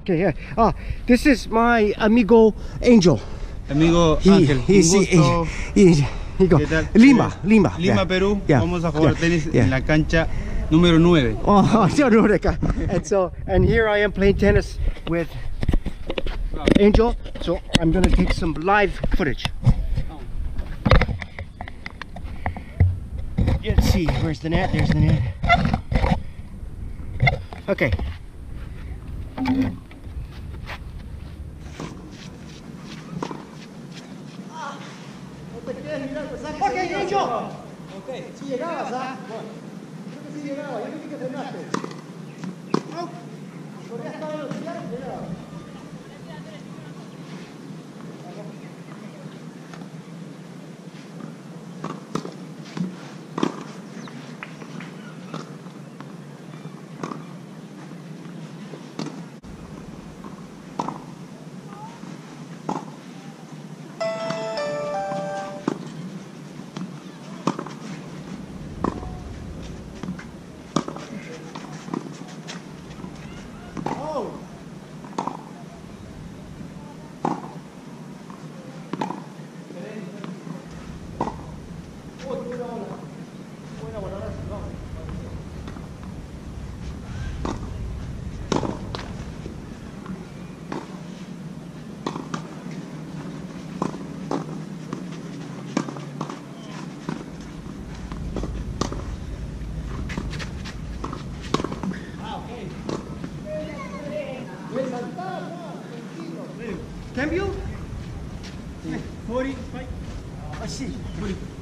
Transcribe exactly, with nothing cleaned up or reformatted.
Okay, yeah. Ah, this is my amigo Angel. Amigo He, Ángel, he's, un gusto. he, he, he go. ¿Qué tal? Lima, Lima. Lima, yeah. Perú. Yeah. Vamos a jugar yeah. tenis yeah. en la cancha número nueve. Oh, and so, and here I am playing tennis with Angel. So I'm gonna take some live footage. Let's see, where's the net? There's the net. Okay. Okay, Angel. Okay. Si llegabas, ¿ah? Creo que sí llegaba. Yo creo que frenaste. ¿No? Porque has estado en los días, llegaba. Cambio? forty, five. I see.